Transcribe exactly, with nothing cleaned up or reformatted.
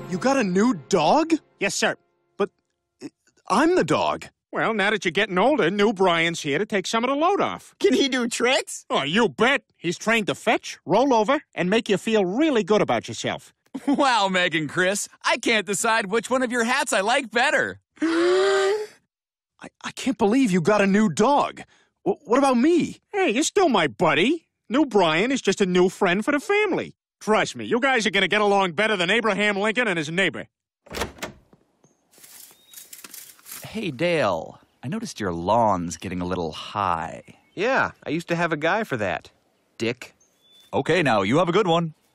You got a new dog? Yes, sir. But uh, I'm the dog. Well, now that you're getting older, new Brian's here to take some of the load off. Can he do tricks? Oh, you bet. He's trained to fetch, roll over, and make you feel really good about yourself. Wow, Meg and Chris, I can't decide which one of your hats I like better. I, I can't believe you got a new dog. W- what about me? Hey, you're still my buddy. New Brian is just a new friend for the family. Trust me, you guys are going to get along better than Abraham Lincoln and his neighbor. Hey, Dale, I noticed your lawn's getting a little high. Yeah, I used to have a guy for that. Dick. Okay, now, you have a good one.